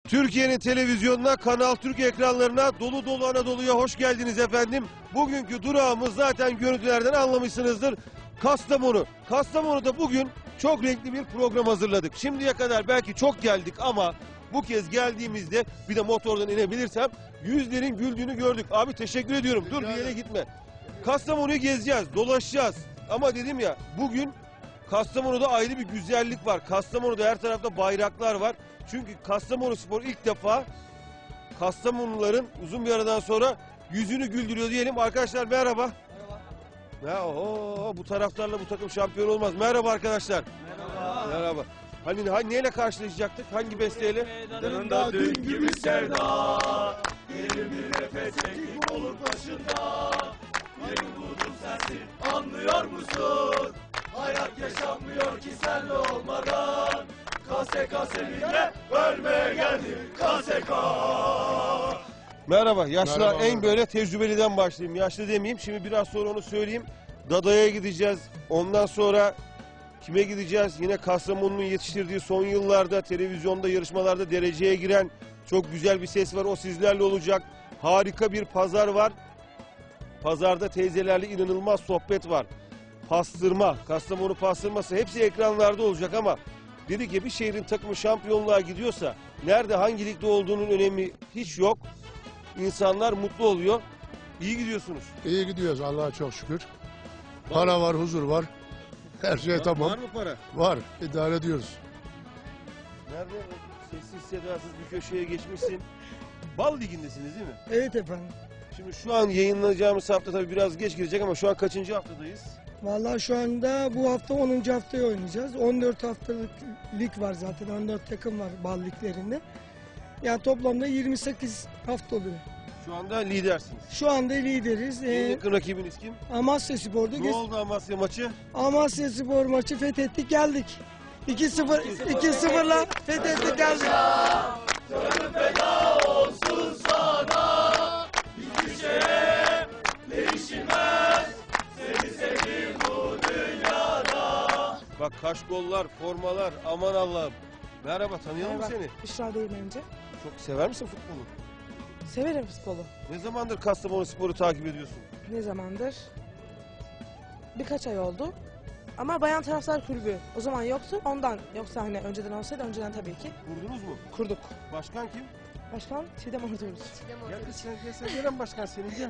Türkiye'nin televizyonuna, Kanal Türk ekranlarına, dolu dolu Anadolu'ya hoş geldiniz efendim. Bugünkü durağımız zaten görüntülerden anlamışsınızdır. Kastamonu. Kastamonu'da bugün çok renkli bir program hazırladık. Şimdiye kadar belki çok geldik ama bu kez geldiğimizde bir de motordan inebilirsem yüzlerin güldüğünü gördük. Abi teşekkür ediyorum. Dur bir yere gitme. Kastamonu'yu gezeceğiz, dolaşacağız. Ama dedim ya bugün Kastamonu'da ayrı bir güzellik var. Kastamonu'da her tarafta bayraklar var. Çünkü Kastamonuspor ilk defa Kastamonuların uzun bir aradan sonra yüzünü güldürüyor diyelim. Arkadaşlar merhaba. Merhaba. Bu taraftarla bu takım şampiyon olmaz. Merhaba arkadaşlar. Merhaba. Merhaba. Hani neyle karşılaşacaktık? Hangi besteyle? Yanında dün gibi sevda, derin bir nefes eksik olur başında. Bir umudum sensin, anlıyor musun? Hayat yaşanmıyor ki senle olmadan. KSK seninle ölmeye geldim KSK. Merhaba. Yaşlılar Merhaba. en böyle tecrübeliden başlayayım. Yaşlı demeyeyim. Şimdi biraz sonra onu söyleyeyim. Dada'ya gideceğiz. Ondan sonra kime gideceğiz? Yine Kastamonu'nun yetiştirdiği son yıllarda televizyonda yarışmalarda dereceye giren çok güzel bir ses var. O sizlerle olacak. Harika bir pazar var. Pazarda teyzelerle inanılmaz sohbet var. Pastırma, Kastamonu pastırması hepsi ekranlarda olacak ama dedik ya bir şehrin takımı şampiyonluğa gidiyorsa nerede hangi ligde olduğunun önemi hiç yok. İnsanlar mutlu oluyor. İyi gidiyorsunuz. İyi gidiyoruz Allah'a çok şükür. Para var, huzur var. Her şey tamam. Var mı para? Var, idare ediyoruz. Nerede? Sessiz sedasız bir köşeye geçmişsin. Bal Ligi'ndesiniz değil mi? Evet efendim. Şimdi şu an yayınlayacağımız hafta tabii biraz geç girecek ama şu an kaçıncı haftadayız? Vallahi şu anda bu hafta 10. haftayı oynayacağız. 14 haftalık lig var zaten. 14 takım var bal liglerinde. Yani toplamda 28 hafta oluyor. Şu anda lidersiniz. Şu anda lideriz. En yakın rakibiniz kim? Amasya Spor'da. Ne oldu Amasya maçı? Amasya Spor maçı fethettik geldik. 2-0'la fethettik geldik. Canım feda olsun sana. Hiçbir şeye değişmez. Seni sevdim bu dünyada. Bak kaşkollar, formalar, aman Allah'ım. Merhaba, tanıyalım mı seni? Büşra değil önce. Çok sever misin futbolu? Severim futbolu. Ne zamandır Kastamonuspor'u takip ediyorsun? Ne zamandır? Birkaç ay oldu. Ama Bayan Taraftar Kulübü o zaman yoktu. Ondan. Yoksa hani önceden olsaydı önceden tabii ki Kurdunuz mu? kurduk. Başkan kim? Başkan Çiğdem Ortaoğlu. Ya kız sen gelen başkan senin gel.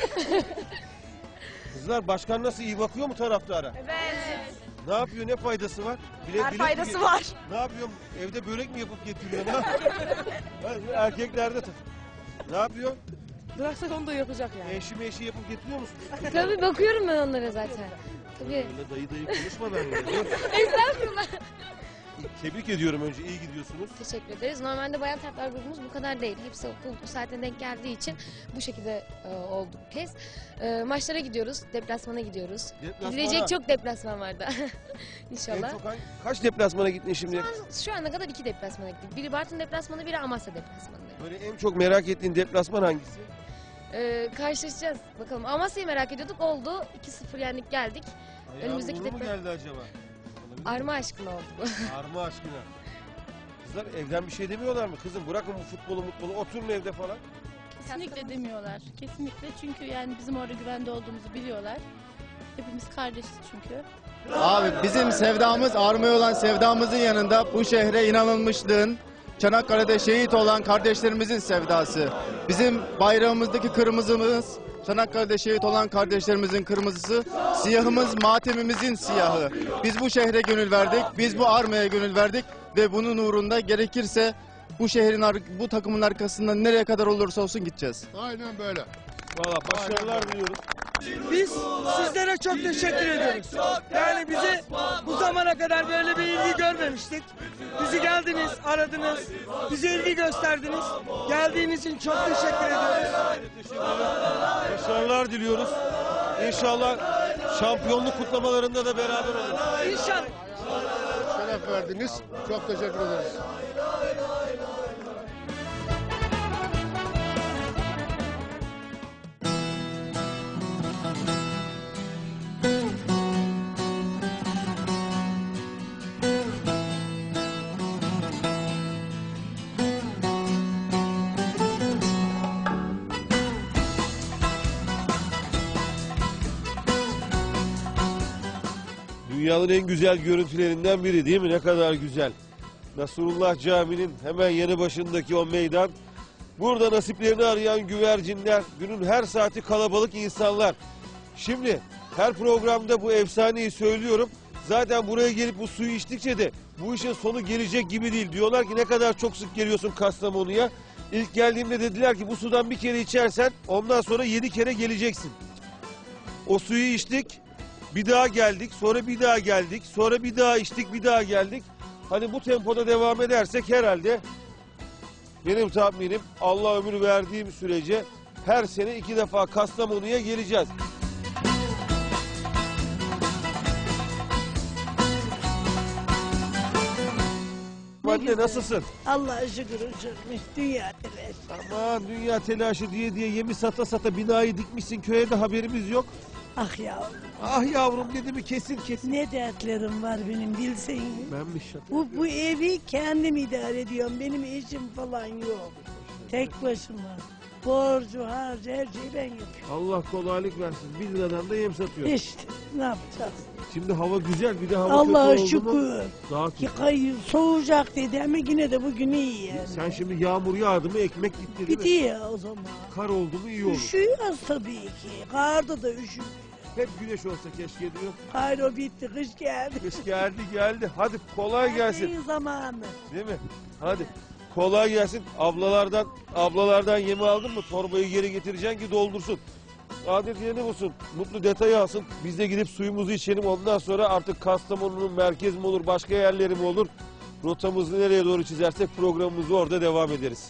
Kızlar başkan nasıl iyi bakıyor mu taraftara? Evet. Ne yapıyor, ne faydası var? Her faydası var. Ne yapıyorum? Evde börek mi yapıp getiriyor? Erkeklerde ne yapıyor? Bıraksak onu da yapacak yani. Eşi yapıp getiriyor musun? Tabii bakıyorum ben onlara zaten. Tabii. Öyle dayı konuşma benimle. Estağfurullah. Tebrik ediyorum önce, iyi gidiyorsunuz. Teşekkür ederiz. Normalde bayan taraftar grubumuz bu kadar değil. Hepsi okul saatine denk geldiği için bu şekilde oldu bu kez. Maçlara gidiyoruz, deplasmana gidiyoruz. Gidilecek çok deplasman vardı. İnşallah. En çok kaç deplasmana gittin şimdi? Şu ana kadar 2 deplasmana gittik. Biri Bartın deplasmanı, biri Amasya deplasmanı. Böyle en çok merak ettiğin deplasman hangisi? Karşılaşacağız. Bakalım. Amasya'yı merak ediyorduk. Oldu. 2-0 yendik geldik. Önümüzdeki mu geldi acaba? Arma aşkına oldu bu. Arma aşkına. Kızlar evden bir şey demiyorlar mı? Kızım bırakın bu futbolu oturun evde falan. Kesinlikle demiyorlar. Kesinlikle, çünkü yani bizim orada güvende olduğumuzu biliyorlar. Hepimiz kardeşiz çünkü. Abi bizim sevdamız, armaya olan sevdamızın yanında bu şehre inanılmışlığın, Çanakkale'de şehit olan kardeşlerimizin sevdası. Bizim bayrağımızdaki kırmızımız, Çanakkale'de şehit olan kardeşlerimizin kırmızısı, siyahımız matemimizin siyahı. Biz bu şehre gönül verdik, biz bu armaya gönül verdik ve bunun uğrunda gerekirse bu şehrin, bu takımın arkasından nereye kadar olursa olsun gideceğiz. Aynen böyle. Valla başarılar diliyoruz. Biz sizlere çok teşekkür ediyoruz. Yani bizi bu zamana kadar böyle bir ilgi görmemiştik. Bizi geldiniz, aradınız, bize ilgi gösterdiniz. Geldiğiniz için çok teşekkür ediyoruz. Başarılar diliyoruz. İnşallah şampiyonluk kutlamalarında da beraber oluruz. İnşallah. Şeref verdiniz. Çok teşekkür ederiz. Dünyanın en güzel görüntülerinden biri değil mi? Ne kadar güzel. Nasrullah Camii'nin hemen yanı başındaki o meydan. Burada nasiplerini arayan güvercinler, günün her saati kalabalık insanlar. Şimdi her programda bu efsaneyi söylüyorum. Zaten buraya gelip bu suyu içtikçe de bu işin sonu gelecek gibi değil. Diyorlar ki ne kadar çok sık geliyorsun Kastamonu'ya. İlk geldiğimde dediler ki bu sudan bir kere içersen ondan sonra 7 kere geleceksin. O suyu içtik, bir daha geldik, sonra bir daha geldik, sonra bir daha içtik, bir daha geldik. Hani bu tempoda devam edersek herhalde benim tahminim Allah ömür verdiğim sürece her sene 2 defa Kastamonu'ya geleceğiz. Anne nasılsın? Allah'a şükür uçurmuş dünya telaşı. Aman dünya telaşı diye yemi sata sata binayı dikmişsin köye de haberimiz yok. Ah yavrum, Ah yavrum dedi mi kesin. ne dertlerim var benim bilsen. Ben mi şaka? Bu evi kendim idare ediyorum. Benim eşim falan yok. Tek başıma. Borcu, harcı, her şeyi ben yapıyorum. Allah kolaylık versin. 1 liradan da yem satıyor. İşte ne yapacağız? Şimdi hava güzel bir de hava Allah'a kötü oldu mu? şükür. Daha kötü. Soğuyacak dedi ama yine de bugün iyi yani. Sen şimdi yağmur yağdı mı ekmek gitti değil mi? Gidiyor o zaman. Kar oldu mu iyi olur. Üşüyoruz tabii ki. Karda da üşüyor. Hep güneş olsa keşke diyor. Hayır o bitti, kış geldi. Kış geldi. Hadi kolay gelsin. Her zamanı. Değil mi? Hadi. Kolay gelsin. Ablalardan yemi aldın mı? Torbayı geri getireceksin ki doldursun. Adet yerini bulsun. Mutlu detayı alsın. Biz de gidip suyumuzu içelim. Ondan sonra artık Kastamonu'nun merkez mi olur, başka yerleri mi olur? Rotamızı nereye doğru çizersek programımızı orada devam ederiz.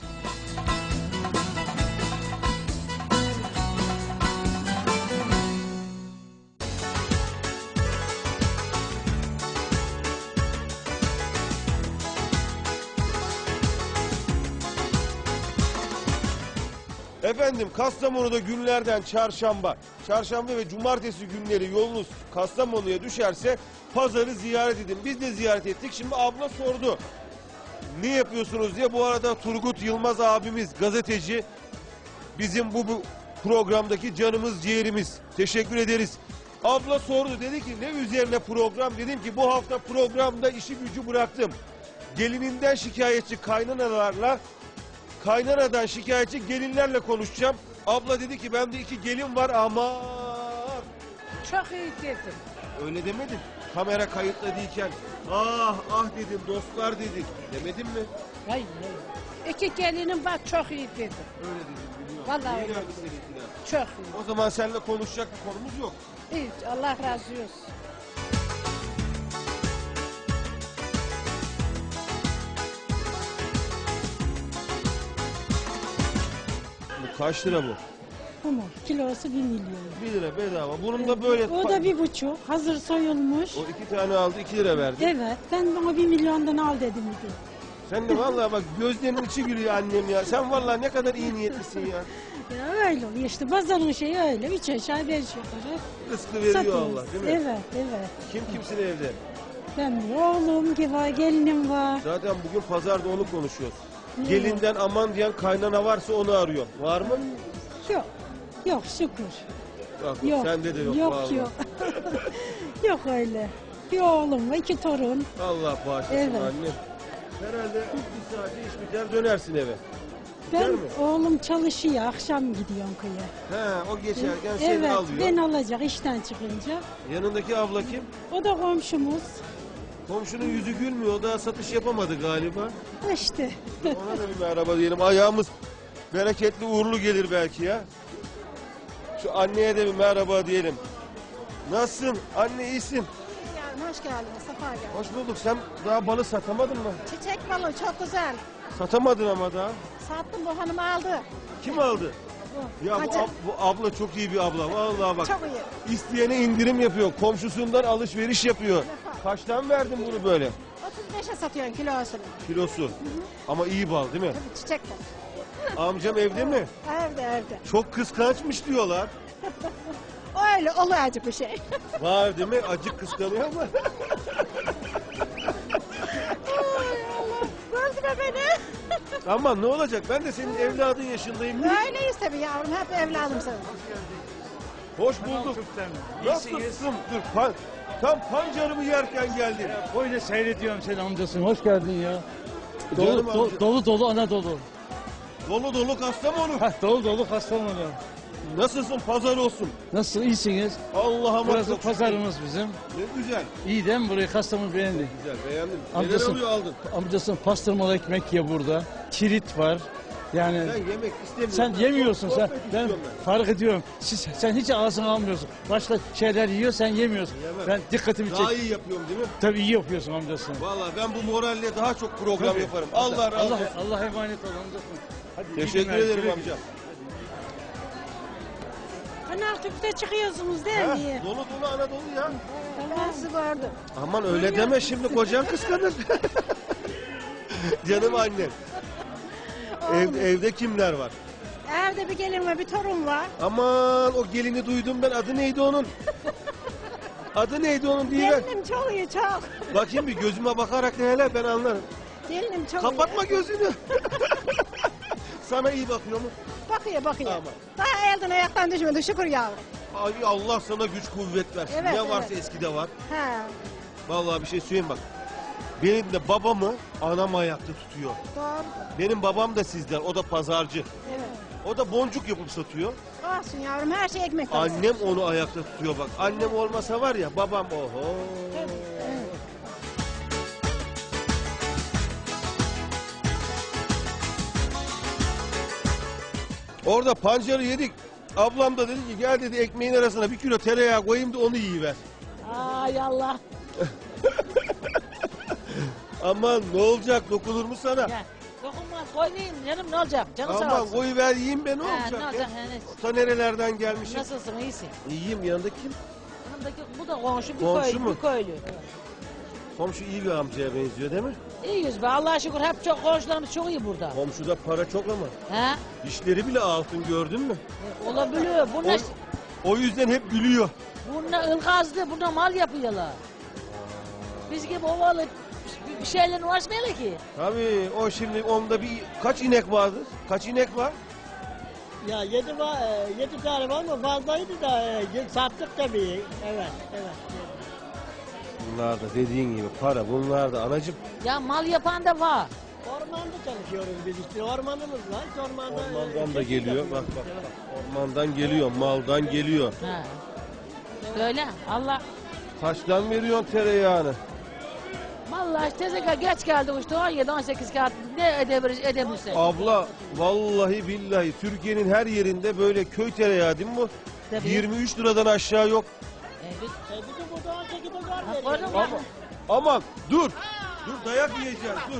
Efendim Kastamonu'da günlerden çarşamba ve cumartesi günleri yolunuz Kastamonu'ya düşerse pazarı ziyaret edin. Biz de ziyaret ettik. Şimdi abla sordu. Ne yapıyorsunuz diye. Bu arada Turgut Yılmaz abimiz gazeteci. Bizim bu programdaki canımız ciğerimiz. Teşekkür ederiz. Abla sordu. Dedi ki ne üzerine program? Dedim ki bu hafta programda işi gücü bıraktım. Gelininden şikayetçi kaynanadan şikayetçi gelinlerle konuşacağım. Abla dedi ki bende 2 gelin var ama... Çok iyi dedim. Öyle demedin. Kamera kayıtla değilken. Ah dedim dostlar dedik. Demedin mi? Hayır. 2 gelinim var çok iyi dedim. Öyle dedim biliyorum. Vallahi İyi öyle. geldi seninkiler. Çok iyi. O zaman seninle konuşacak bir konumuz yok. Hiç Allah razı olsun. Bu kaç lira bu? Ama kilosu 1 milyon. 1 lira bedava. Bunun da böyle... O da 1,5. Hazır soyulmuş. O 2 tane aldı 2 lira verdi. Evet. Ben bana 1 milyondan al dedim. Sen de vallahi bak gözlerinin içi gülüyor annem ya. Sen vallahi ne kadar iyi niyetlisin ya. Ya öyle oluyor işte. Pazarın şeyi öyle. 3 aşağı 5 yukarı. Rızkı veriyor Satıyoruz. Allah değil mi? Evet. Kimsin evde? Ben oğlum ki var, gelinim var. Zaten bugün pazarda onu konuşuyoruz. Ne Gelinden aman diyen kaynana varsa onu arıyor. Var mı? Yok. Yok şükür. Bak, Yok. sende de yok. Yok vallahi. yok. Yok öyle. Bir oğlum var, 2 torun. Allah bağışlasın Evet. annem. Herhalde bir saate iş biter dönersin eve. Biter Ben mi? oğlum çalışıyor. Akşam gidiyorum köye. He, o geçerken seni Evet. alıyor. Ben alacak işten çıkınca. Yanındaki abla kim? O da komşumuz. Komşunun yüzü gülmüyor. O da satış yapamadı galiba. İşte. Ona da bir merhaba diyelim. Ayağımız bereketli uğurlu gelir belki ya. Şu anneye de bir merhaba diyelim. Nasılsın? Anne iyisin. Yani hoş geldiniz, sefa geldiniz. Hoş bulduk. Sen daha balı satamadın mı? Çiçek balı çok güzel. Satamadın ama daha. Sattım, bu hanım aldı. Kim aldı? Ya Hacı. bu abla çok iyi bir abla. Vallahi bak. Çok iyi. İsteyene indirim yapıyor. Komşusundan alışveriş yapıyor. Kaçtan verdin bunu böyle? 35'e satıyorsun kilosunu. Kilosu. Ama iyi bal değil mi? Tabii çiçek de. Amcam evde mi? Evde. Çok kıskançmış diyorlar. Öyle olacak bir şey. Var değil mi? Acık kıskanıyor ama. Gözüme beni. Ama ne olacak? Ben de senin evladın yaşındayım. Öyleyiz tabii yavrum, hep evladım senin. Hoş bulduk. Nasılsın? Dur, tam pancarımı yerken geldin. Böyle seyrediyorum seni amcasın. Hoş geldin ya. Canım Dolu amca. dolu, dolu Anadolu. Dolu dolu Kastamonu. Dolu dolu Kastamonu. Nasılsın? Pazar olsun. Nasıl, iyisiniz? Allah'a Burası emanet. pazarımız bizim. Ne güzel. İyi değil mi? Burayı Kastamonu beğendi. Güzel, beğendim. Amcasın- Neler alıyor aldın? Amcasın pastırmalı ekmek ye burada. Kirit var. Yani Ben yemek istemiyorum. sen yemiyorsun sen. Sohbet Ben istiyorum fark ediyorum. Sen hiç ağzına almıyorsun. Başka şeyler yiyor, sen yemiyorsun. Yemem. Ben dikkatimi Daha çek. iyi yapıyorum değil mi? Tabii iyi yapıyorsun amcasın. Vallahi ben bu moralle daha çok program Tabii. yaparım. Allah razı olsun. Allah emanet ol amcasın. Hadi iyi Teşekkür günler, ederim güle amca. Kanal Türk'te çıkıyorsunuz değil Ha, mi? dolu dolu Anadolu ya. Ben sizi gördüm. Aman öyle deme şimdi kocan kıskanır. Canım annem. Evde kimler var? Evde bir gelin ve bir torun var. Aman o gelini duydum ben. Adı neydi onun? Adı neydi onun diye ver. Gelinim çok iyi çok. Bakayım bir gözüme bakarak ne hele ben anlarım. Gelinim çok Kapatma gözünü. Sana iyi bakıyor mu? iyi. Bakıyor. Tamam. Daha elden ayaktan düşmedi şükür yavrum. Ay Allah sana güç kuvvet versin. Evet, ne varsa evet. eskide var. He. Vallahi bir şey söyleyeyim bak. Benim de babamı anam ayakta tutuyor. Doğru. Benim babam da sizden. O da pazarcı. Evet. O da boncuk yapıp satıyor. Olsun yavrum her şey ekmek olsun. Annem onu ayakta tutuyor bak. Annem olmasa var ya babam oho. Orada pancarı yedik. Ablam da dedi ki gel dedi ekmeğin arasına 1 kilo tereyağı koyayım da onu yiyiver. Ay Allah. Aman ne olacak dokunur mu sana? Dokunmaz koymayayım canım ne olacak? Canım sağ Aman olsun. koyuver yiyeyim be ne He, olacak? ne ya? olacak yani? Ta nerelerden gelmişim? Nasılsın iyisin? İyiyim yanında kim? Yanımdaki bu da komşu bir Komşu köylü. mu? Bir köylü. Komşu iyi bir amcaya benziyor değil mi? İyiyiz be Allah'a şükür hep çok komşularımız çok iyi burada. Komşuda para çok ama. He? Dişleri bile altın gördün mü? Olabiliyor. Bunlar, O yüzden hep gülüyor. bunlar ılgazlı, buna mal yapıyorlar. Biz gibi ovalı bir şeyle uğraşmayalım ki. Tabii o şimdi onda bir kaç inek vardır? Kaç inek var? Ya 7 tane var mı? Fazlaydı da sattık tabii. Evet. Bunlar da dediğin gibi para bunlar da anacım. Ya mal yapan da var. Ormanda çalışıyoruz biz işte. Ormanımız var. Ormandan da geliyor. Bak. Ormandan geliyor, maldan geliyor. Ha. Öyle Allah. Kaçtan veriyorsun tereyağını? Vallahi tezeka geç geldi işte 17-18 kağıt ne edebilirsin. Abla vallahi billahi Türkiye'nin her yerinde böyle köy tereyağı değil mi bu? Tabii. 23 liradan aşağı yok. Evet. Bizim burada 18'e zor Ha, koydun mu? Aman dur. Dur dayak yiyeceğim dur.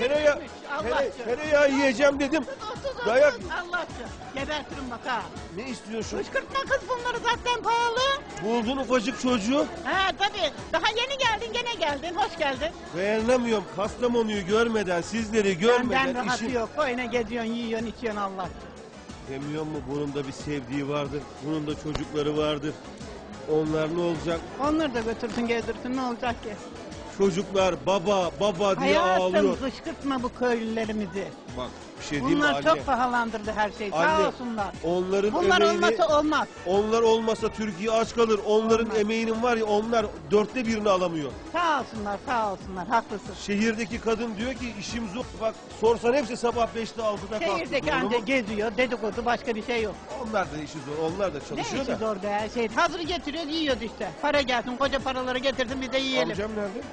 Tereyağı yiyeceğim dedim. Dayak. Allah'ım. Gebertirim bak ha. Ne istiyorsun? Kışkırtma kız bunları zaten pahalı. Buldun ufacık çocuğu. Ha tabii. Daha yeni geldin gene geldin. Hoş geldin. Dayanamıyorum Kastamonu'yu görmeden, sizleri görmeden Benden rahatı işim... yok. Oyuna geziyorsun, yiyorsun, içiyorsun Allah. Demiyor mu bunun da bir sevdiği vardır. Bunun da çocukları vardır. Onlar ne olacak? Onları da götürsün gezdirsin ne olacak ki? Çocuklar baba diye ağlıyor. Hayatım kışkırtma bu köylülerimizi. Bak bir şey diyeyim mi Bunlar anne? çok pahalandırdı her şeyi. Anne, Sağ olsunlar. Onların Bunlar emeğini, olmasa olmaz. onlar olmasa Türkiye aç kalır. Onların Olmaz. emeğinin var ya onlar 1/4'ünü alamıyor. Sağ olsunlar, sağ olsunlar. Haklısın. Şehirdeki kadın diyor ki işim zor. Bak sorsan hepsi sabah 5'te 6'da kalktı. Şehirdeki Doğru anca mu? geziyor, dedikodu başka bir şey yok. Onlar da işi zor. Onlar da Ne çalışıyor işi da. zor be şey. Hazır getiriyor, yiyoruz işte. Para gelsin, koca paraları getirsin biz de yiyelim. Amcam nerede?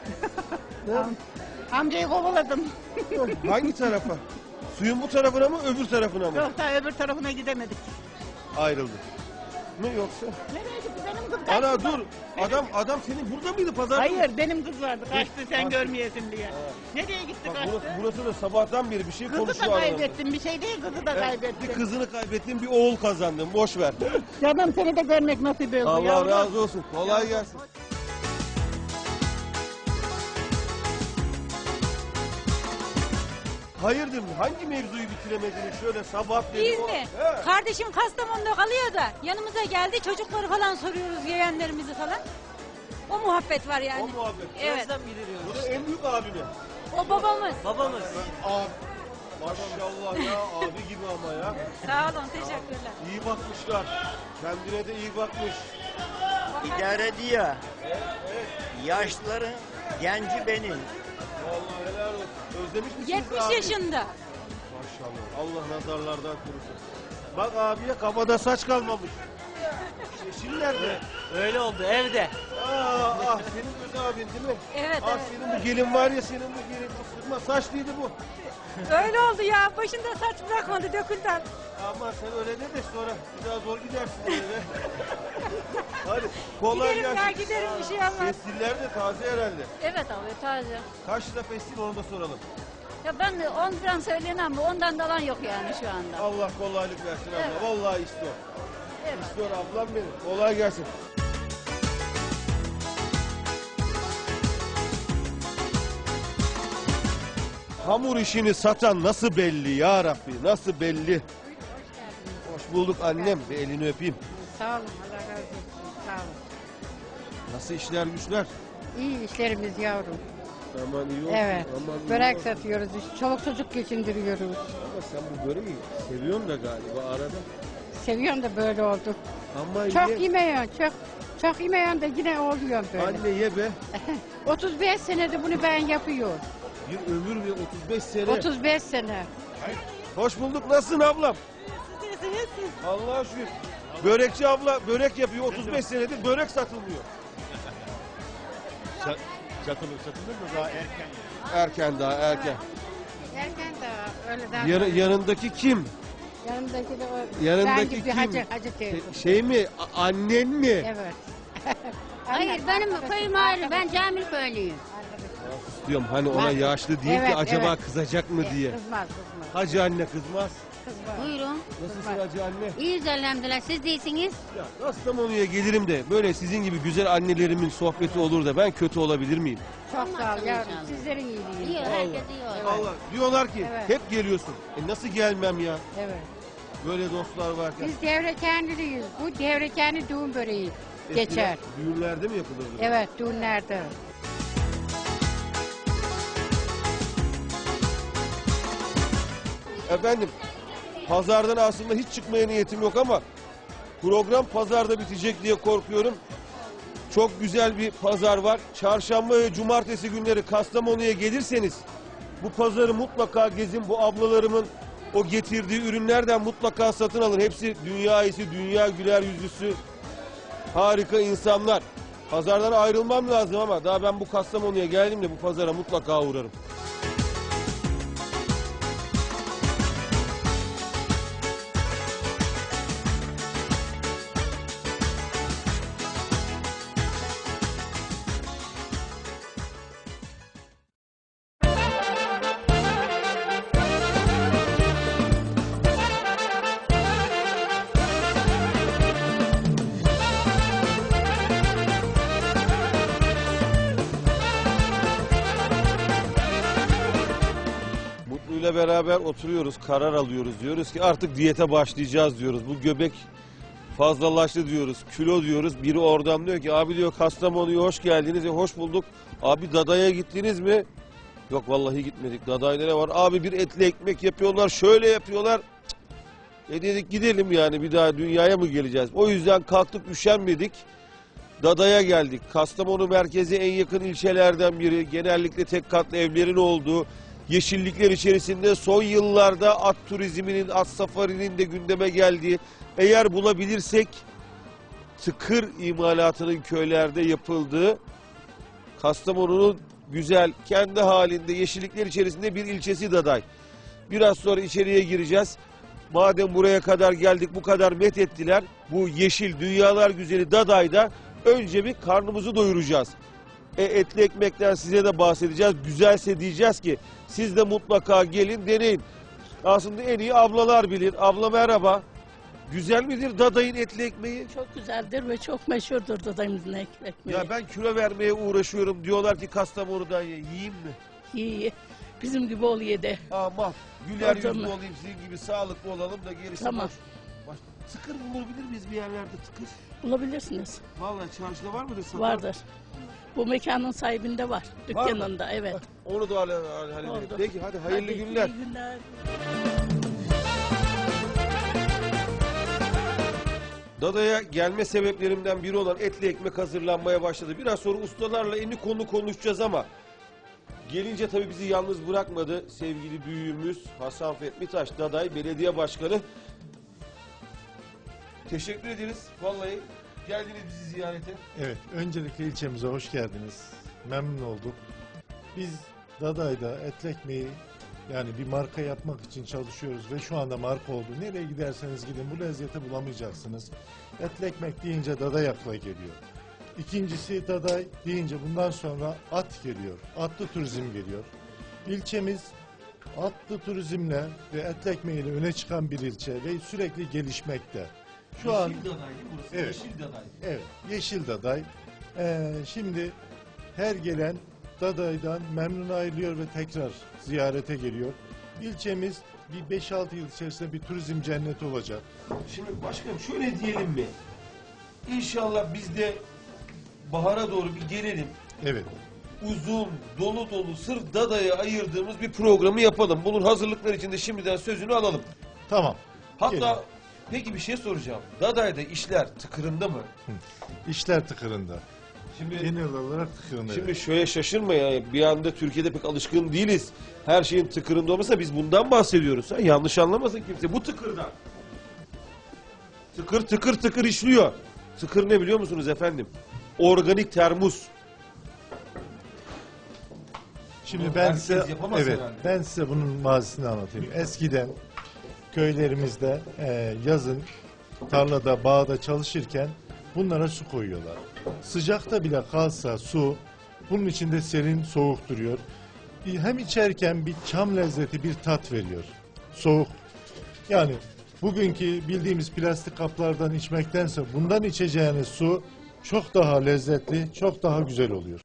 Amcayı kovaladım. Hangi tarafa? Suyun bu tarafına mı öbür tarafına mı? Yok daha öbür tarafına gidemedik. Ayrıldı. Ne yoksa? Nereye gitti benim kız? Ana kaçtı dur. bak. Adam senin burada mıydı pazarda? Hayır benim kız vardı kaçtı sen Kaçtı. görmeyesin diye. Nereye gitti Bak kaçtı? burası da sabahtan beri bir şey Kızı da konuşuyor aranızda. kaybettim bir şey değil kızı da Bir kaybettim. kızını kaybettin bir oğul kazandın boş ver. Canım seni de görmek nasip oldu Allah yavrum. razı olsun. Kolay gelsin. Hayırdır hangi mevzuyu bitiremediniz şöyle sabah dedi. Biz mi? He. Kardeşim Kastamonu'da kalıyor da yanımıza geldi. Çocukları falan soruyoruz, yeğenlerimizi falan. O muhabbet var yani. O muhabbet. Evet. Bu da en büyük abi mi? O babamız. Babamız. Abi. Maşallah ya abi gibi ama ya. Sağ olun, teşekkürler. İyi bakmışlar. Kendine de iyi bakmış. İdare ediyor. Yaşlıların genci benim. Vallahi helal olsun. Özlemiş misiniz 70 abi? yaşında. Maşallah. Allah nazarlardan korusun. Bak abiye kafada saç kalmamış. Yeşil nerede? Öyle oldu evde. Senin öz abin değil mi? Evet, evet. Senin bu gelin var ya, senin bu gelin. Bu sıkma saçlıydı bu. Öyle oldu ya. Başında saç bırakmadı, döküldü. Ama sen öyle de sonra bir daha zor gidersin eve. Hadi kolay Giderim gelsin. ya, giderim, bir şey olmaz. Festiller de taze herhalde. Evet abi taze. Kaç lira festil onu da soralım. Ya ben 10 liradan söyleyen ama ondan dalan yok yani şu anda. Allah kolaylık versin abla. Evet. Vallahi istiyor. Evet. İstiyor ablam benim. Kolay gelsin. Hamur işini satan nasıl belli ya Rabbi? Nasıl belli? Hoş bulduk annem. Bir elini öpeyim. Sağ olun, Allah razı olsun. Sağ olun. Nasıl işler güçler? İyi işlerimiz yavrum. Aman iyi olsun. Evet. Aman iyi Börek olsun. satıyoruz, çoluk çocuk geçindiriyoruz. Ama sen bu böreği seviyorsun da galiba arada. Seviyorum da böyle oldu. Ama Çok yemeyen, çok yemeyen de yine oluyor böyle. Anne ye be. 35 senedir bunu ben yapıyorum. Bir ömür ve 35 sene. 35 sene. Hoş bulduk. Nasılsın ablam? Allah'a şükür. Börekçi abla börek yapıyor. 35 senedir börek satılmıyor. Satılır mı daha erken? Erken daha erken. Erken de öyle daha. Yanındaki kim? Yanındaki de o. Yanındaki bir kim? hacı teyze. Şey mi? Annen mi? Evet. Hayır benim köyüm ayrı. Ben Camil köylüyüm. Diyorum hani ona yaşlı değil Evet, ki acaba evet. kızacak mı diye. Kızmaz. Hacı anne kızmaz. Buyurun. Nasılsın hacı anne? İyiyiz elhamdülillah. Siz değilsiniz. Ya Kastamonu'ya gelirim de böyle sizin gibi güzel annelerimin sohbeti olur da ben kötü olabilir miyim? Çok sağ ol yavrum. Sizlerin iyiliği. İyi, herkes iyi olur. Allah diyorlar ki Evet. hep geliyorsun. Nasıl gelmem ya? Evet. Böyle dostlar varken. Biz devrekenliyiz. Bu devrekenli düğün böreği geçer. Eskiden düğünlerde mi yapılırdı? Evet, düğünlerde. Efendim, pazardan aslında hiç çıkmaya niyetim yok ama program pazarda bitecek diye korkuyorum. Çok güzel bir pazar var. Çarşamba ve cumartesi günleri Kastamonu'ya gelirseniz bu pazarı mutlaka gezin. Bu ablalarımın o getirdiği ürünlerden mutlaka satın alın. Hepsi dünya iyisi, dünya güler yüzlüsü. Harika insanlar. Pazardan ayrılmam lazım ama daha ben bu Kastamonu'ya geldim de bu pazara mutlaka uğrarım. Mutlu'yla beraber oturuyoruz, karar alıyoruz. Diyoruz ki artık diyete başlayacağız diyoruz. Bu göbek fazlalaştı diyoruz, kilo diyoruz. Biri oradan diyor ki abi diyor Kastamonu'ya hoş geldiniz. Hoş bulduk. Abi Dada'ya gittiniz mi? Yok vallahi gitmedik. Dada'yla ne var? Abi bir etli ekmek yapıyorlar, şöyle yapıyorlar. Dedik gidelim yani bir daha dünyaya mı geleceğiz? O yüzden kalktık üşenmedik. Dada'ya geldik. Kastamonu merkezi en yakın ilçelerden biri. Genellikle tek katlı evlerin olduğu, yeşillikler içerisinde son yıllarda at turizminin, at safarinin de gündeme geldiği, eğer bulabilirsek tıkır imalatının köylerde yapıldığı, Kastamonu'nun güzel, kendi halinde yeşillikler içerisinde bir ilçesi Daday. Biraz sonra içeriye gireceğiz. Madem buraya kadar geldik, bu kadar met ettiler, bu yeşil, dünyalar güzeli Daday'da önce bir karnımızı doyuracağız. Etli ekmekten size de bahsedeceğiz. Güzelse diyeceğiz ki siz de mutlaka gelin deneyin. Aslında en iyi ablalar bilir. Abla merhaba. Güzel midir Daday'ın etli ekmeği? Çok güzeldir ve çok meşhurdur Daday'ımızın ekmeği. Ya ben kilo vermeye uğraşıyorum. Diyorlar ki Kastamonu'dan ye. Yiyeyim mi? İyi. Bizim gibi ol ye de. Aman güler Orada yüzlü mı? olayım, sizin gibi sağlıklı olalım da gerisi Tamam. boş. Tıkır bulabilir miyiz bir yerlerde tıkır? Bulabilirsiniz. Vallahi çarşıda var mıdır? Satan? Vardır. Bu mekanın sahibinde var. Var mı? Dükkanında evet. Onu da halledelim. Oldu. Peki hadi hayırlı Hadi, günler. iyi günler. Dada'ya gelme sebeplerimden biri olan etli ekmek hazırlanmaya başladı. Biraz sonra ustalarla eni konu konuşacağız ama gelince tabii bizi yalnız bırakmadı sevgili büyüğümüz Hasan Fethi Taş, Daday Belediye Başkanı. Teşekkür ederiz. Vallahi geldiniz bizi ziyarete. Evet, öncelikle ilçemize hoş geldiniz. Memnun olduk. Biz Daday'da etli ekmeği yani bir marka yapmak için çalışıyoruz ve şu anda marka oldu. Nereye giderseniz gidin bu lezzeti bulamayacaksınız. Etli ekmek deyince Daday akla geliyor. İkincisi Daday deyince bundan sonra at geliyor. Atlı turizm geliyor. İlçemiz atlı turizmle ve etli ekmeğiyle öne çıkan bir ilçe ve sürekli gelişmekte. Şu an Yeşil Daday değil mi burası? Evet. Yeşil Daday. Evet, Yeşil Daday. Şimdi her gelen Daday'dan memnun ayrılıyor ve tekrar ziyarete geliyor. İlçemiz bir 5-6 yıl içerisinde bir turizm cenneti olacak. Şimdi başkanım şöyle diyelim mi? İnşallah biz de bahara doğru bir gelelim. Evet. Uzun, dolu dolu sırf Dada'ya ayırdığımız bir programı yapalım. Bunun hazırlıkları için de şimdiden sözünü alalım. Tamam. Hatta Gelin. peki bir şey soracağım. Daday'da işler tıkırında mı? İşler tıkırında. Şimdi genel olarak tıkırında. Şimdi şöyle şaşırma ya. Bir anda Türkiye'de pek alışkın değiliz. Her şeyin tıkırında olmasa biz bundan bahsediyoruz. Ha? Yanlış anlamasın kimse. Bu tıkırdan. Tıkır tıkır tıkır işliyor. Tıkır ne biliyor musunuz efendim? Organik termos. Şimdi Bunu ben herkes size yapamaz evet herhalde. ben size bunun mazisini anlatayım. Eskiden köylerimizde yazın tarlada, bağda çalışırken bunlara su koyuyorlar. Sıcakta bile kalsa su bunun içinde serin, soğuk duruyor. Hem içerken bir çam lezzeti, bir tat veriyor. Soğuk. Yani bugünkü bildiğimiz plastik kaplardan içmektense bundan içeceğiniz su çok daha lezzetli, çok daha güzel oluyor.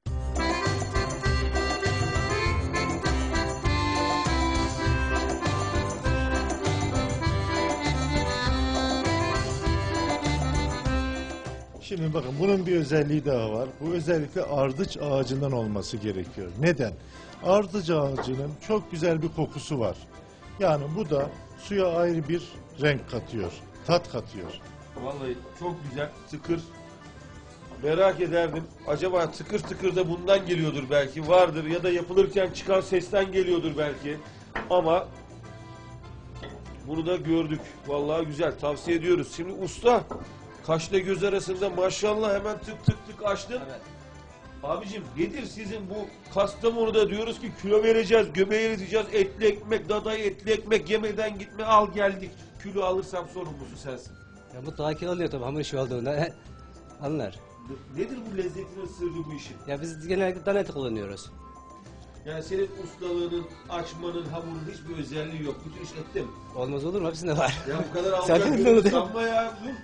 Şimdi bakın bunun bir özelliği daha var. Bu özellikle ardıç ağacından olması gerekiyor. Neden? Ardıç ağacının çok güzel bir kokusu var. Yani bu da suya ayrı bir renk katıyor, tat katıyor. Vallahi çok güzel tıkır. Merak ederdim. Acaba tıkır tıkır da bundan geliyordur belki. Vardır ya da yapılırken çıkan sesten geliyordur belki. Ama bunu da gördük. Vallahi güzel. Tavsiye ediyoruz. Şimdi usta kaşla göz arasında maşallah hemen tık tık tık açtın. Evet. Abicim nedir sizin bu Kastamonu'da diyoruz ki kilo vereceğiz, göbeği eriteceğiz, etli ekmek, Daday etli ekmek yemeden gitme al geldik. Kilo alırsam sorumlusu sensin. Ya mutlaka kilo alıyor tabii hamur işi olduğunda. Anlar. Nedir bu lezzetinin sırrı bu işin? Ya biz genellikle dana eti kullanıyoruz. Yani senin ustalığının, açmanın, hamurun hiçbir özelliği yok. Bütün iş ette mi? Olmaz olur mu? Hepsinde var. Ya bu kadar Sen alacak de gönül öyle. sanma ya. Dur.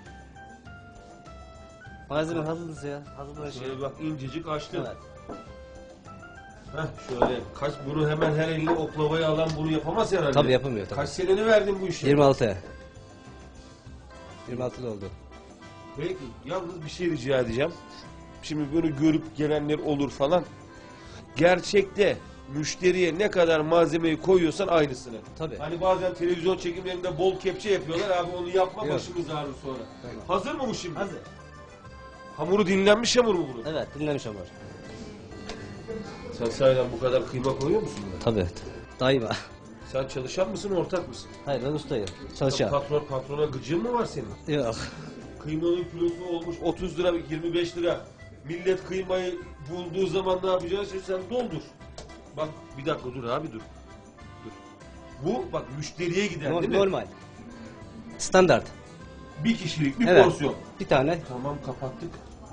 Malzeme hazırız ya. Hazırlar Şöyle bak incecik açtın. Evet. Heh şöyle bunu hemen her eline oklavaya alan bunu yapamaz herhalde. Tabii yapamıyor tabii. Kaç seneni verdin bu işe? 26. 26'da oldu. Peki yalnız bir şey rica edeceğim. Şimdi bunu görüp gelenler olur falan. Gerçekte müşteriye ne kadar malzemeyi koyuyorsan aynısını. Tabii. Hani bazen televizyon çekimlerinde bol kepçe yapıyorlar abi onu yapma Yok. başımız ağrır sonra. Tamam. Hazır mı bu şimdi? Hazır. Hamuru dinlenmiş hamur mu bunun? Evet dinlenmiş hamur. Sen sahiden bu kadar kıyma koyuyor musun buna? Tabii. Daima. Sen çalışan mısın ortak mısın? Hayır ben ustayım. Çalışan. Patrona gıcın mı var senin? Yok. Kıymanın kilosu olmuş 30 lira 25 lira. Millet kıymayı bulduğu zaman ne yapacağız? Şimdi sen doldur. Bak bir dakika dur abi dur. Bu bak müşteriye gider değil mi? Normal. Standart. Bir kişilik bir Evet. porsiyon. Bir tane. Tamam kapattık.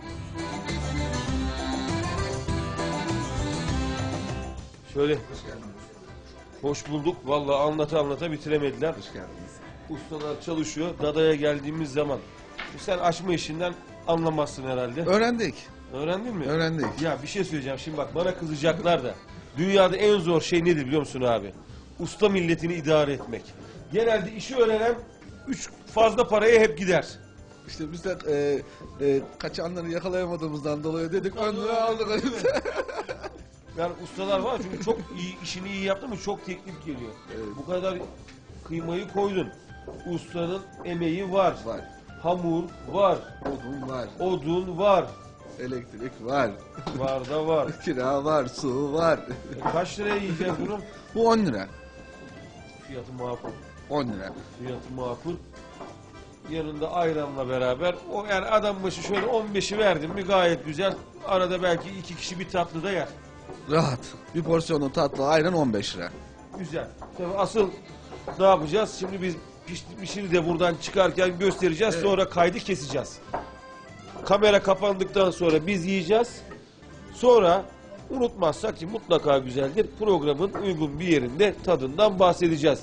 Şöyle. Hoş bulduk. Vallahi anlata bitiremediler. Hoş geldiniz. Ustalar çalışıyor. Dada'ya geldiğimiz zaman. Sen açma işinden anlamazsın herhalde. Öğrendik. Öğrendin mi? Öğrendik. Ya bir şey söyleyeceğim. Şimdi bak bana kızacaklar da. Dünyada en zor şey nedir biliyor musun abi? Usta milletini idare etmek. Genelde işi öğrenen fazla paraya hep gider. İşte biz de kaçanları yakalayamadığımızdan dolayı dedik önlüğü aldık. Yani ustalar var çünkü çok iyi işini iyi yaptı mı çok teklif geliyor. Bu kadar kıymayı koydun. Ustanın emeği var. hamur var. Odun var. Odun var. Elektrik var. Var da var. Kira var, su var. Kaç liraya yiyeceğiz bunu? Bu 10 lira. Fiyatı makul. 10 lira. Fiyatı makul. Yanında ayranla beraber. O yani adam başı şöyle 15'i verdim mi gayet güzel. Arada belki 2 kişi bir tatlı da yer. Rahat. Bir porsiyonu tatlı ayran 15 lira. Güzel. Tabii asıl ne yapacağız? Şimdi biz pişini de buradan çıkarken göstereceğiz. Evet. Sonra kaydı keseceğiz. Kamera kapandıktan sonra biz yiyeceğiz. Sonra unutmazsak ki mutlaka güzeldir. Programın uygun bir yerinde tadından bahsedeceğiz.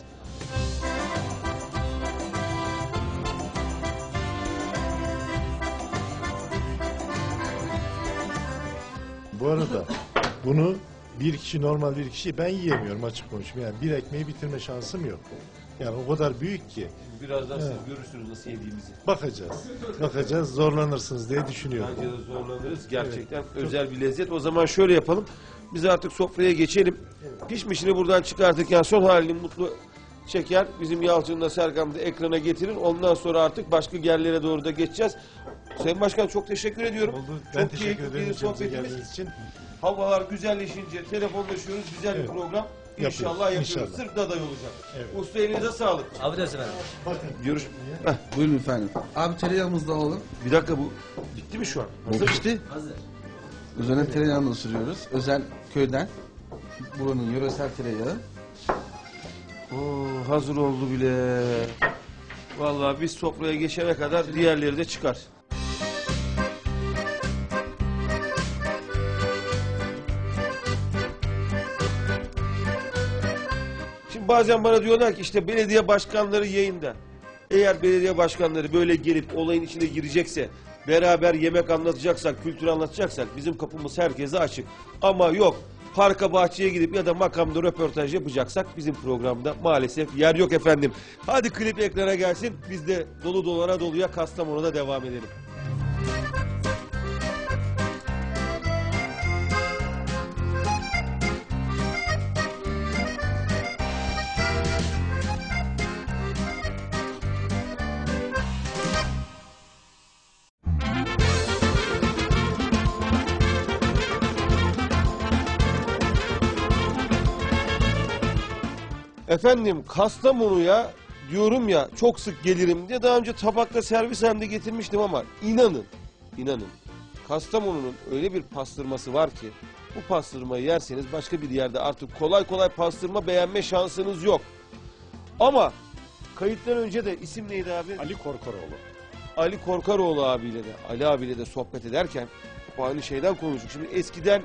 Bu arada bunu normal bir kişi ben yiyemiyorum açık konuşayım. Yani bir ekmeği bitirme şansım yok. Yani o kadar büyük ki. Birazdan siz görürsünüz nasıl yediğimizi. Bakacağız zorlanırsınız diye düşünüyorum. Bence de zorlanırız. Gerçekten özel bir lezzet. O zaman şöyle yapalım. Biz artık sofraya geçelim. Pişmişini buradan çıkartırken son halini Mutlu çeker. Bizim Yalçın'la Serkan da ekrana getirir. Ondan sonra artık başka yerlere doğru da geçeceğiz. Sayın Başkan çok teşekkür ediyorum. Oldu. Ben Çok teşekkür keyifli ederim bir sohbetimiz. geldiğiniz için. Havalar güzelleşince telefonlaşıyoruz. Güzel bir Evet. program. İnşallah yapıyoruz. İnşallah. Sırf daday olacak. Evet. Usta elinize sağlık. Abi dersin efendim. Bakın. Görüş. Buyurun efendim. Abi tereyağımız da alalım. Bir dakika bu bitti mi şu an? Bu pişti. Hazır. Üzerine tereyağını sürüyoruz. Özel köyden. Buranın yöresel tereyağı. Oo, hazır oldu bile. Vallahi biz sofraya geçene kadar diğerleri de çıkar. Şimdi bazen bana diyorlar ki işte belediye başkanları yayında. Eğer belediye başkanları böyle gelip olayın içine girecekse, beraber yemek anlatacaksak, kültür anlatacaksak bizim kapımız herkese açık. Ama yok, parka bahçeye gidip ya da makamda röportaj yapacaksak bizim programda maalesef yer yok efendim. Hadi klip ekrana gelsin, biz de dolu dolara doluya Kastamonu'da devam edelim. Efendim Kastamonu'ya diyorum ya çok sık gelirim diye daha önce tabakla servis halinde getirmiştim ama inanın Kastamonu'nun öyle bir pastırması var ki bu pastırmayı yerseniz başka bir yerde artık kolay kolay pastırma beğenme şansınız yok. Ama kayıttan önce de isim neydi abi? Ali Korkaroğlu. Ali Korkaroğlu abiyle de Ali abiyle de sohbet ederken bu aynı şeyden konuştuk. Şimdi eskiden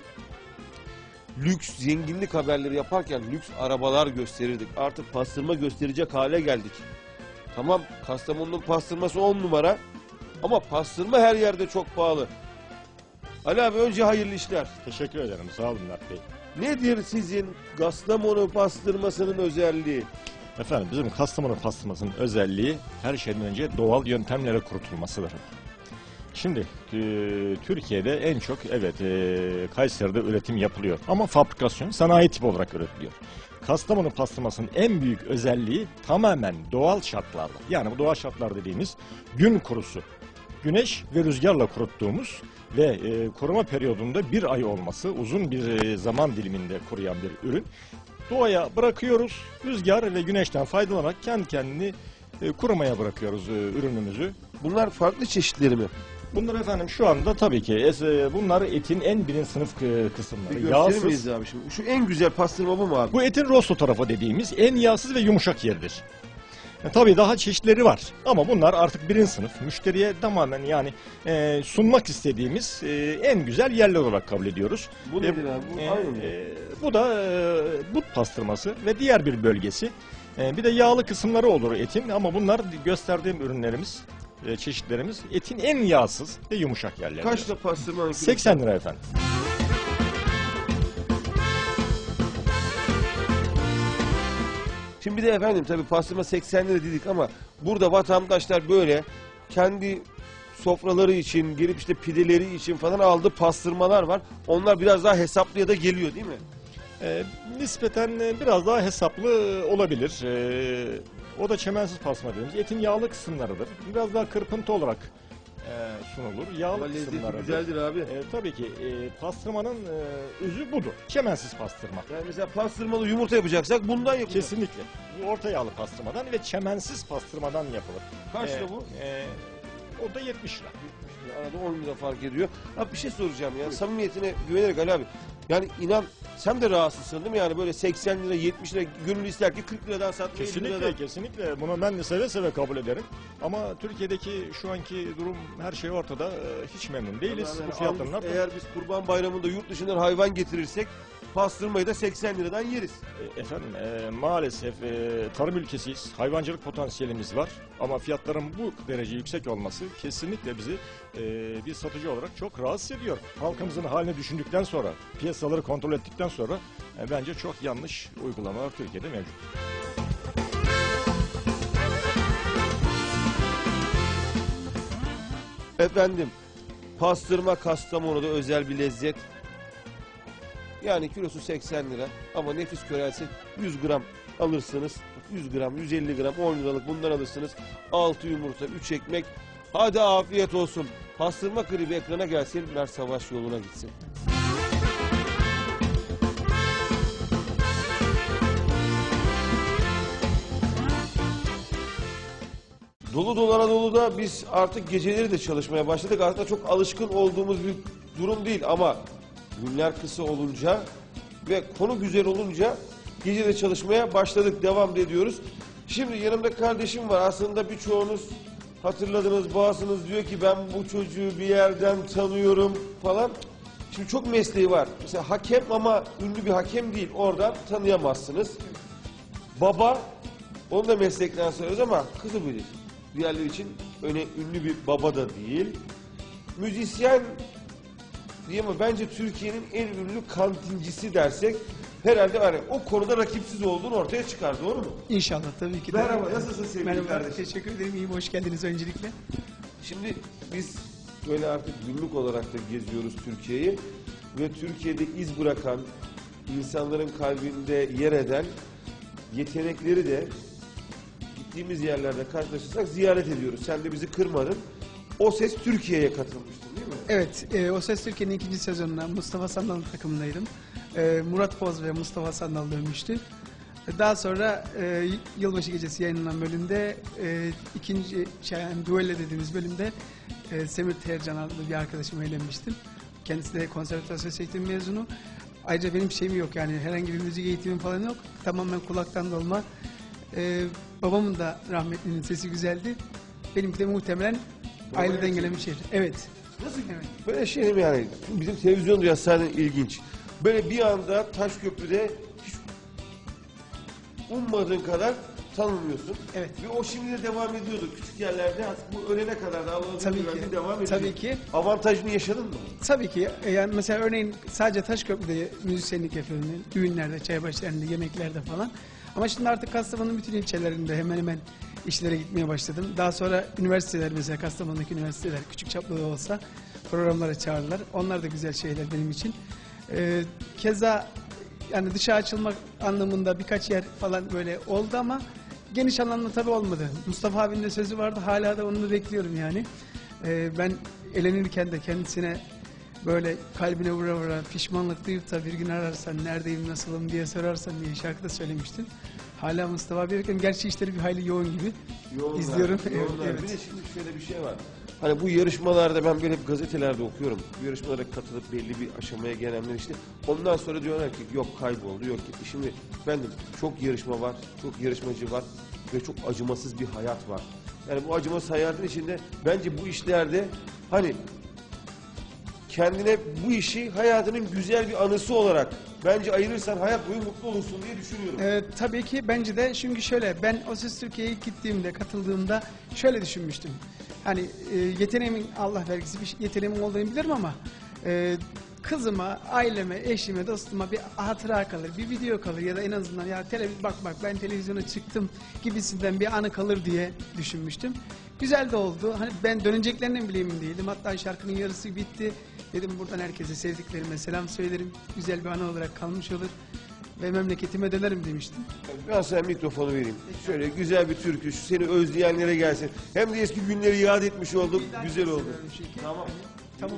lüks, zenginlik haberleri yaparken lüks arabalar gösterirdik. Artık pastırma gösterecek hale geldik. Tamam, Kastamonu'nun pastırması 10 numara ama pastırma her yerde çok pahalı. Ali abi önce hayırlı işler. Teşekkür ederim. Sağ olun Mert Bey. Nedir sizin Kastamonu pastırmasının özelliği? Efendim bizim Kastamonu pastırmasının özelliği her şeyden önce doğal yöntemlere kurutulmasıdır. Şimdi Türkiye'de en çok Kayseri'de üretim yapılıyor ama fabrikasyon sanayi tipi olarak üretiliyor. Kastamonu pastırmasının en büyük özelliği tamamen doğal şartlarda. Yani bu doğal şartlar dediğimiz gün kurusu, güneş ve rüzgarla kuruttuğumuz ve koruma periyodunda bir ay olması, uzun bir zaman diliminde kuruyan bir ürün. Doğaya bırakıyoruz, rüzgar ve güneşten faydalanarak kendi kendini kurumaya bırakıyoruz ürünümüzü. Bunlar farklı çeşitleri mi? Bunlar efendim şu anda tabii ki bunlar etin en birinci sınıf kısımları. Bir gösterir miyiz abi şimdi? Şu en güzel pastırma bu mu abi? Bu etin rosto tarafı dediğimiz en yağsız ve yumuşak yeridir. Tabii daha çeşitleri var ama bunlar artık birinci sınıf. Müşteriye tamamen yani sunmak istediğimiz en güzel yerler olarak kabul ediyoruz. Bu nedir abi? Bu aynı mı? Bu da but pastırması ve diğer bir bölgesi. Bir de yağlı kısımları olur etin ama bunlar gösterdiğim ürünlerimiz, çeşitlerimiz etin en yağsız ve yumuşak yerleri. Kaçta pastırma? 80 lira efendim. Şimdi bir de efendim tabii pastırma 80 lira dedik ama burada vatandaşlar böyle kendi sofraları için, gelip işte pideleri için falan aldığı pastırmalar var. Onlar biraz daha hesaplıya da geliyor değil mi? Nispeten biraz daha hesaplı olabilir. O da çemensiz pastırma dediğimiz etin yağlı kısımlarıdır. Biraz daha kırpıntı olarak sunulur. Yağlı Ama lezzeti kısımlarıdır. güzeldir abi. Tabii ki pastırmanın özü budur. Çemensiz pastırma. Yani mesela pastırmalı yumurta yapacaksak bundan yapılır. Kesinlikle. Bu orta yağlı pastırmadan ve çemensiz pastırmadan yapılır. Kaçta bu? O da 70 lira. Arada 10 lira fark ediyor. Abi bir şey soracağım ya. Samimiyetine güvenerek Ali abi. Yani inan sen de rahatsızsın değil mi? Yani böyle 80 lira 70 lira gönül ister ki 40 liradan satmayı. Kesinlikle kesinlikle. Bunu ben de seve seve kabul ederim. Ama Türkiye'deki şu anki durum her şey ortada. Hiç memnun değiliz bu fiyatlarından. Eğer biz Kurban Bayramı'nda yurt dışından hayvan getirirsek pastırmayı da 80 liradan yeriz. Efendim maalesef tarım ülkesiyiz. Hayvancılık potansiyelimiz var. Ama fiyatların bu derece yüksek olması kesinlikle bizi bir satıcı olarak çok rahatsız ediyor. Halkımızın halini düşündükten sonra, piyasaları kontrol ettikten sonra bence çok yanlış uygulamalar Türkiye'de mevcut. Efendim pastırma Kastamonu'da özel bir lezzet. Yani kilosu 80 lira ama nefis körelse 100 gram alırsınız. 100 gram, 150 gram, 10 liralık bundan alırsınız. 6 yumurta, 3 ekmek. Hadi afiyet olsun. Pastırma klibi ekrana gelsin, Mert Savaş yoluna gitsin. Dolu dolu Anadolu'da biz artık geceleri de çalışmaya başladık. Aslında çok alışkın olduğumuz bir durum değil ama günler kısa olunca ve konu güzel olunca gece de çalışmaya başladık, devam ediyoruz. Şimdi yanımda kardeşim var. Aslında birçoğunuz hatırladınız, bazısınız diyor ki ben bu çocuğu bir yerden tanıyorum falan. Şimdi çok mesleği var. Mesela hakem ama ünlü bir hakem değil. Oradan tanıyamazsınız. Baba, onu da meslekten soruyoruz ama kızı bilir. Diğerleri için ünlü bir baba da değil. Müzisyen diye mi? Bence Türkiye'nin en ünlü kantincisi dersek herhalde hani o konuda rakipsiz olduğunu ortaya çıkar. Doğru mu? İnşallah tabii ki de. Merhaba, nasılsın sevgili Merhaba, kardeşim? teşekkür ederim. İyiyim, hoş geldiniz öncelikle. Şimdi biz böyle artık günlük olarak da geziyoruz Türkiye'yi ve Türkiye'de iz bırakan, insanların kalbinde yer eden yetenekleri de gittiğimiz yerlerde karşılaşırsak ziyaret ediyoruz. Sen de bizi kırmadın. O Ses Türkiye'ye katılmıştın değil mi? Evet, O Ses Türkiye'nin 2. sezonunda Mustafa Sandal'ın takımındaydım. Murat Boz ve Mustafa Sandal dönmüştü. Daha sonra Yılbaşı Gecesi yayınlanan bölümde ikinci Duelle dediğimiz bölümde Semir Tercan adlı bir arkadaşımla eğlenmiştim. Kendisi de konservatuvar ses eğitimi mezunu. Ayrıca benim şeyim yok, yani herhangi bir müzik eğitimim falan yok. Tamamen kulaktan dolma. Babamın da rahmetlinin sesi güzeldi. Benimki de muhtemelen aileden gelen bir şey. Evet. Nasıl? Evet. Böyle şey mi yani? Bizim televizyon dünyası zaten ilginç. Böyle bir anda Taşköprü'de hiç ummadığın kadar tanınmıyorsun. Evet. Ve o şimdi de devam ediyordu. Küçük yerlerde bu ölene kadar da Allah'ın izniyle devam ediyor. Tabii ki. Avantajını yaşadın mı? Tabii ki. Yani mesela örneğin sadece Taşköprü'de müzisyenlik yapıyorum. Düğünlerde, çaybaşlarında, yemeklerde falan. Ama şimdi artık Kastamonu'nun bütün ilçelerinde hemen hemen işlere gitmeye başladım. Daha sonra üniversiteler, mesela Kastamonu'daki üniversiteler küçük çaplı da olsa programlara çağırdılar. Onlar da güzel şeyler benim için. Keza yani dışa açılmak anlamında birkaç yer falan böyle oldu ama geniş anlamda tabii olmadı. Mustafa abinin de sözü vardı, hala da onu bekliyorum yani. Ben elenirken de kendisine böyle kalbine vura vura pişmanlık duyup da bir gün ararsan neredeyim, nasılım diye sorarsan diye şarkıda söylemiştin. Hala Mustafa abi bekliyorum. Gerçi işleri bir hayli yoğun gibi. İzliyorum. Evet. Bir de şimdi şöyle bir şey var. Hani bu yarışmalarda ben böyle hep gazetelerde okuyorum. Bu yarışmalara katılıp belli bir aşamaya gelenler işte. Ondan sonra diyorlar ki yok kayboldu, yok gitti. Şimdi efendim çok yarışma var, çok yarışmacı var ve çok acımasız bir hayat var. Yani bu acımasız hayatın içinde bence bu işlerde hani kendine bu işi hayatının güzel bir anısı olarak bence ayırırsan hayat boyu mutlu olursun diye düşünüyorum. Tabii ki bence de, çünkü şöyle, ben O Ses Türkiye'ye gittiğimde, katıldığımda şöyle düşünmüştüm. Hani yeteneğimin, Allah vergisi bir yeteneğimin olduğunu bilirim ama kızıma, aileme, eşime, dostuma bir hatıra kalır, bir video kalır ya da en azından ya bak ben televizyona çıktım gibisinden bir anı kalır diye düşünmüştüm. Güzel de oldu. Hani ben döneceklerinden bile emin değildim. Hatta şarkının yarısı bitti. Dedim buradan herkese, sevdiklerime selam söylerim. Güzel bir anı olarak kalmış olur. ve memleketime dönerim demiştim. Ben sana mikrofonu vereyim. Şöyle güzel bir türkü, şu seni özleyenlere gelsin. Hem de eski günleri yad etmiş olduk, güzel oldu. Tamam. Tamam.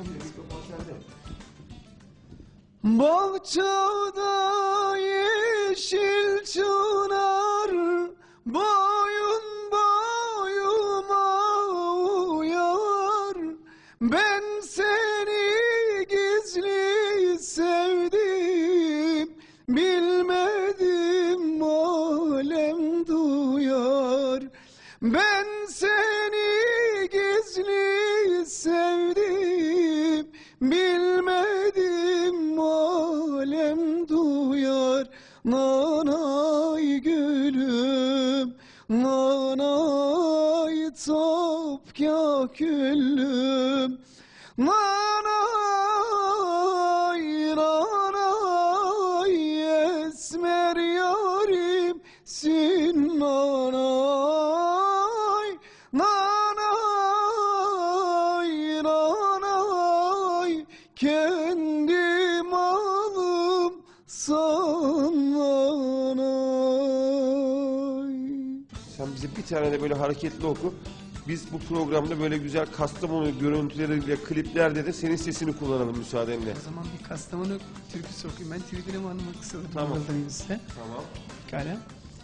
Bahçada yeşil çınar boyun boyuma uyar. Ben seni gizli sevdim, bilmedim alem duyar. Ben seni gizli sevdim, bilmedim alem duyar. Nanay gülüm, nanay topkak gülüm, nanay nanay esmer yarim sin nanay nanay nanay kendi malım sananay. Sen bize bir tane de böyle hareketli oku. Biz bu programda böyle güzel Kastamonu görüntüleriyle, kliplerde de senin sesini kullanalım müsaadenle. O zaman bir Kastamonu türküsü okuyayım. Ben Tridinem Hanım'a kısadır. Tamam. Size. Tamam. Pekala.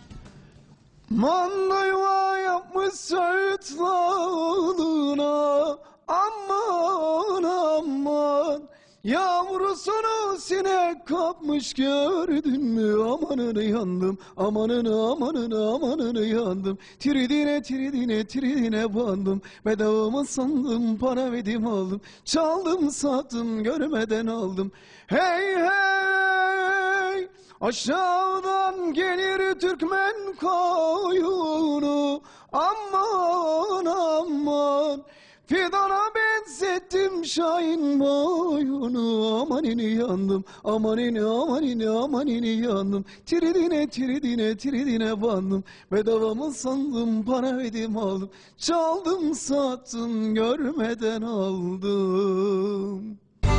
Manda yuva yapmış Söğüt Dağı'na, aman aman. Yavrusunu sinek kapmış gördün mü? Amanını yandım, amanını amanını amanını yandım. Tridine tridine tridine bandım. Bedavamı sandım, para verdim aldım. Çaldım sattım, görmeden aldım. Hey hey! Aşağıdan gelir Türkmen koyunu, aman aman. Fidana benzettim Şahin boyunu, amanini yandım, amanini amanini amanini yandım. Tridine tridine tridine bandım, bedavamı sandım, para verdim aldım. Çaldım sattım, görmeden aldım.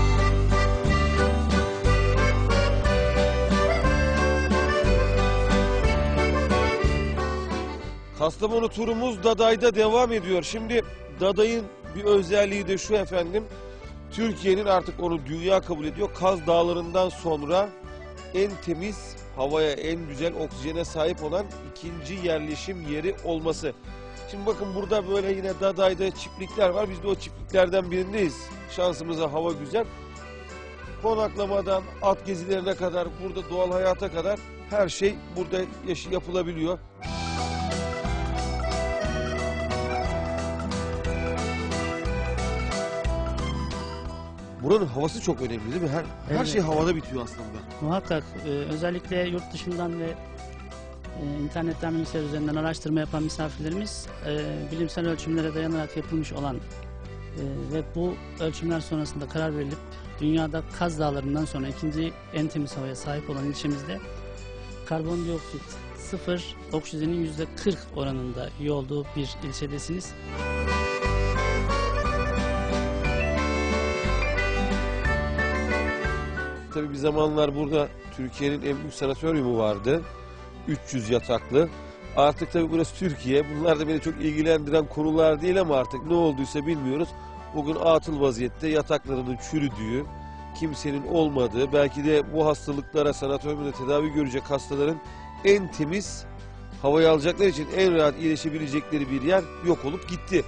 Kastamonu turumuz Daday'da devam ediyor. Şimdi Daday'ın bir özelliği de şu efendim. Türkiye'nin artık onu dünya kabul ediyor. Kaz Dağları'ndan sonra en temiz havaya, en güzel oksijene sahip olan ikinci yerleşim yeri olması. Şimdi bakın burada böyle yine Daday'da çiftlikler var. Biz de o çiftliklerden birindeyiz. Şansımıza hava güzel. Konaklamadan at gezilerine kadar, burada doğal hayata kadar her şey burada yapılabiliyor. Buranın havası çok önemli değil mi? Her Evet. şey havada bitiyor aslında. Muhakkak özellikle yurt dışından ve internetten bilgisayar üzerinden araştırma yapan misafirlerimiz bilimsel ölçümlere dayanarak yapılmış olan ve bu ölçümler sonrasında karar verilip dünyada Kaz Dağları'ndan sonra ikinci en temiz havaya sahip olan ilçemizde karbondioksit 0, oksijenin %40 oranında iyi olduğu bir ilçedesiniz. Tabii bir zamanlar burada Türkiye'nin en büyük sanatoryumu vardı. 300 yataklı. Artık tabii burası Türkiye. Bunlar da beni çok ilgilendiren konular değil ama artık ne olduysa bilmiyoruz. Bugün atıl vaziyette yataklarının çürüdüğü, kimsenin olmadığı, belki de bu hastalıklara sanatoryumda tedavi görecek hastaların en temiz havayı alacakları için en rahat iyileşebilecekleri bir yer yok olup gitti.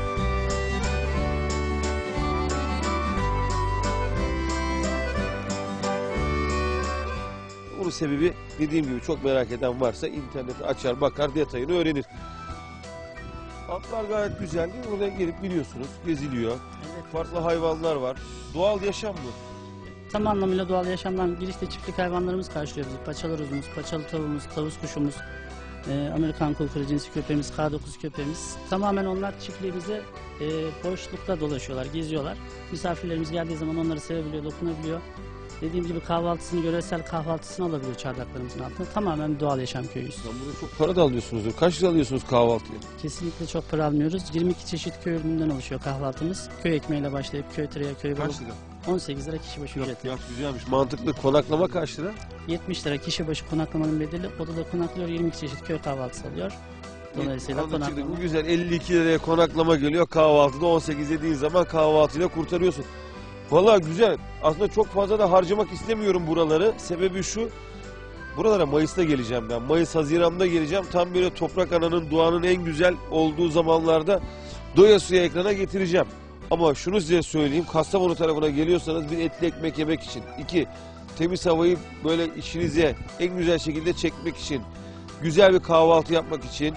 Bunun sebebi dediğim gibi çok merak eden varsa interneti açar, bakar, detayını öğrenir. Atlar gayet güzel değil mi? Buradan gelip biniyorsunuz, geziliyor. Evet. Farklı hayvanlar var. Doğal yaşam mı? Tam anlamıyla doğal yaşamdan girişte çiftlik hayvanlarımız karşılıyor bizi. Paçalı rozumuz, paçalı tavuğumuz, tavus kuşumuz, Amerikan kulkuru cinsi köpeğimiz, K9 köpeğimiz. Tamamen onlar çiftliğimize boşlukta dolaşıyorlar, geziyorlar. Misafirlerimiz geldiği zaman onları sevebiliyor, dokunabiliyor. Dediğim gibi kahvaltısını, yöresel kahvaltısını alabiliyor çardaklarımızın altında. Tamamen doğal yaşam köyüyüz. Burada çok para da alıyorsunuzdur. Kaç lira alıyorsunuz kahvaltıya? Kesinlikle çok para almıyoruz. 22 çeşit köy ürününden oluşuyor kahvaltımız. Köy ekmeğiyle başlayıp köy tereyağı, köy balık. Kaç lira? 18 lira kişi başı ücreti. Fiyat güzelmiş. Mantıklı. Konaklama kaç lira? 70 lira kişi başı konaklamanın bedeli. Odada konaklıyor, 22 çeşit köy kahvaltısı alıyor. Dolayısıyla Anlaşıldı. konaklama. Bu güzel. 52 liraya konaklama geliyor. Kahvaltıda 18 yediğin zaman kahvaltıyla kurtarıyorsun. Vallahi güzel. Aslında çok fazla da harcamak istemiyorum buraları. Sebebi şu. Buralara Mayıs'ta geleceğim ben. Mayıs, Haziran'da geleceğim. Tam böyle toprak ananın, doğanın en güzel olduğu zamanlarda doya suya ekrana getireceğim. Ama şunu size söyleyeyim. Kastamonu tarafına geliyorsanız bir etli ekmek yemek için. 2. Temiz havayı böyle içinize en güzel şekilde çekmek için. Güzel bir kahvaltı yapmak için.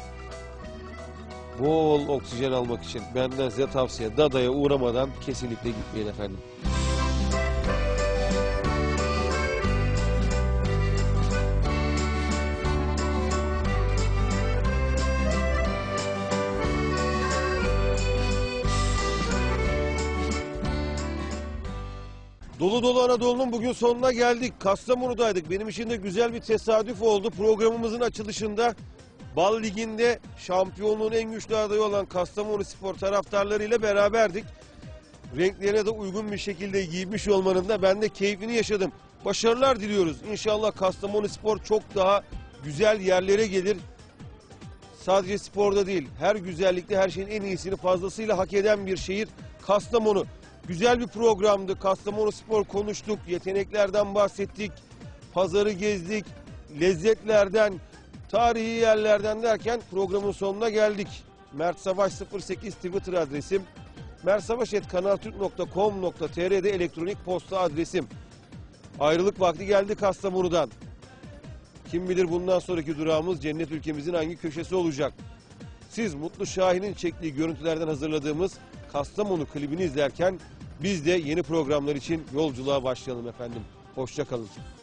Bol oksijen almak için. Benden size tavsiye. Dada'ya uğramadan kesinlikle gitmeyin efendim. Dolu dolu Anadolu'nun bugün sonuna geldik. Kastamonu'daydık. Benim için de güzel bir tesadüf oldu. Programımızın açılışında Bal Ligi'nde şampiyonluğun en güçlü adayı olan Kastamonuspor taraftarlarıyla beraberdik. Renklerine de uygun bir şekilde giymiş olmanın da ben de keyfini yaşadım. Başarılar diliyoruz. İnşallah Kastamonuspor çok daha güzel yerlere gelir. Sadece sporda değil, her güzellikte her şeyin en iyisini fazlasıyla hak eden bir şehir Kastamonu. Güzel bir programdı. Kastamonuspor konuştuk, yeteneklerden bahsettik, pazarı gezdik, lezzetlerden, tarihi yerlerden derken programın sonuna geldik. Mert Savaş 08 Twitter adresim, mertsavaş@kanalturk.com.tr'de elektronik posta adresim. Ayrılık vakti geldi Kastamonu'dan. Kim bilir bundan sonraki durağımız cennet ülkemizin hangi köşesi olacak? Siz Mutlu Şahin'in çektiği görüntülerden hazırladığımız Kastamonu klibini izlerken biz de yeni programlar için yolculuğa başlayalım efendim. Hoşça kalın.